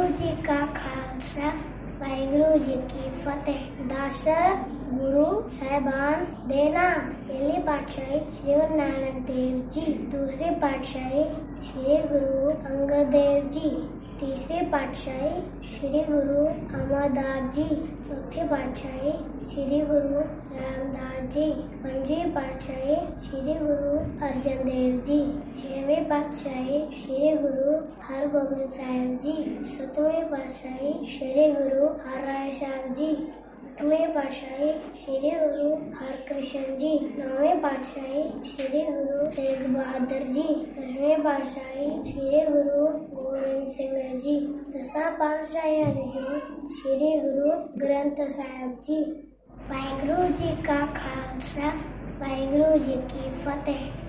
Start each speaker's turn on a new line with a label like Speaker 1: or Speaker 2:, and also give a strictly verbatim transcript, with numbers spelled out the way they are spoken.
Speaker 1: जी का खालसा वाहिगुरु जी की फतेह। दस गुरु साहिबान दे नाम। पहली पातशाही श्री गुरु नानक देव जी, दूसरी पातशाही श्री गुरु अंगद देव जी, तीसरी पातशाही श्री गुरु अमरदास जी, चौथी पातशाही श्री गुरु रामदास जी, पंजवी पातशाही श्री गुरु अर्जन देव जी, छठवीं पातशाही श्री गुरु हरगोबिंद साहिब जी, सातवीं पातशाही श्री गुरु हरराय साहिब जी, आठवीं पातशाही श्री गुरु हरकृष्ण जी, नौवीं पातशाही श्री गुरु तेग बहादुर जी, दसवीं पातशाही श्री गुरु गोविंद सिंह जी, दसवां पातशाही श्री गुरु ग्रंथ साहिब जी। वाहिगुरु जी का खालसा वाहिगुरु जी की फतेह।